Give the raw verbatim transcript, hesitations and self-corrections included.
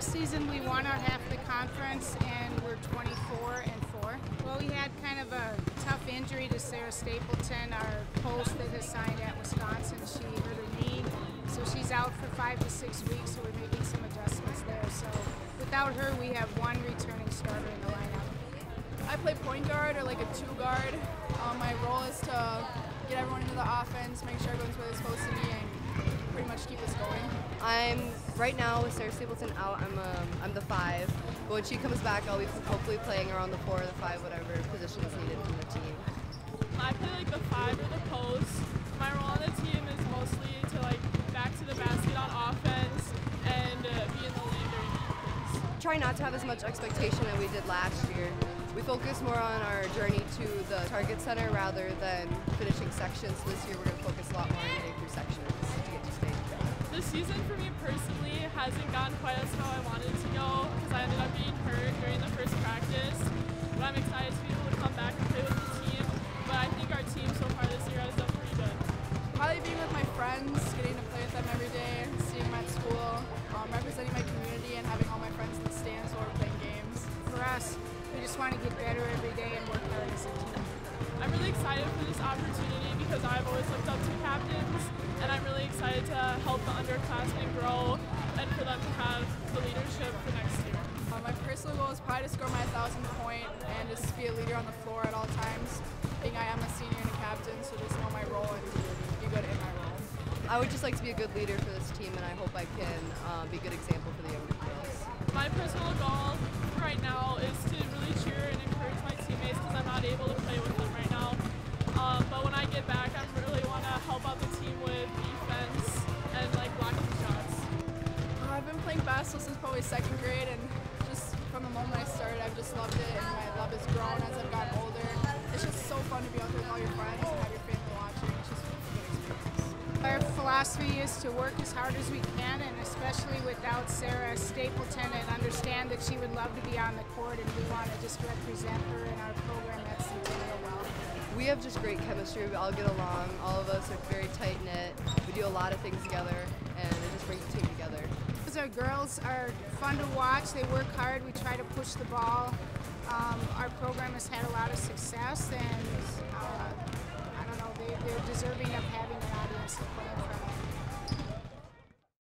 last season we won our half the conference and we're twenty-four and four. Well, we had kind of a tough injury to Sara Stapleton, our post that is signed at Wisconsin. She hurt her knee, so she's out for five to six weeks, so we're making some adjustments there. So without her, we have one returning starter in the lineup. I play point guard or like a two guard. Um, my role is to get everyone into the offense, make sure everyone's where they're supposed to be, and pretty much keep us going. I'm right now with Sara Stapleton out. I'm um, I'm the five, but when she comes back, I'll be hopefully playing around the four or the five, whatever position is needed from the team. I play like the five or the post. My role on the team is mostly to like back to the basket on offense and uh, be in the lane during defense. Try not to have as much expectation as we did last year. We focus more on our journey to the target center rather than finishing sections. This year we're going to focus a lot more on getting through sections to get to state. This season for me personally hasn't gone quite as how I wanted it to go because I ended up being hurt during the first practice. But I'm excited to be able to come back and play with the team. But I think our team so far this year has done pretty good. Probably being with my friends, getting to play with them every day, seeing them at school, um, representing my community, and having all my friends in the stands while we're playing games. For us, we just want to get better every day and work hard as a team. I'm really excited for this opportunity because I've always looked up to captains, and I'm really excited to help the underclassmen grow and for them to have the leadership for next year. Uh, my personal goal is probably to score my thousand point and just be a leader on the floor at all times. Being I am a senior and a captain, so just know my role and be good in my role. I would just like to be a good leader for this team, and I hope I can uh, be a good example for the younger girls. My personal goal right now is to really cheer and encourage my teammates because I'm not able to play with them right now. Um, but when I get back, I really want to help out the team with defense and like blocking shots. Uh, I've been playing basketball since probably second grade, and just from the moment I started, I've just loved it, and my love has grown as I've gotten older. It's just so fun to be out there with all your friends and have your family watching. It's just a good experience. Our philosophy is to work as hard as we can, and especially without Sara Stapleton, and understand that she would love to be on the court, and we want to just represent her in our program at Centennial well. We have just great chemistry. We all get along. All of us are very tight-knit. We do a lot of things together, and it just brings the team together. Because our girls are fun to watch. They work hard. We try to push the ball. Um, our program has had a lot of success, and uh, I don't know, they, they're deserving of having an audience to play in front of.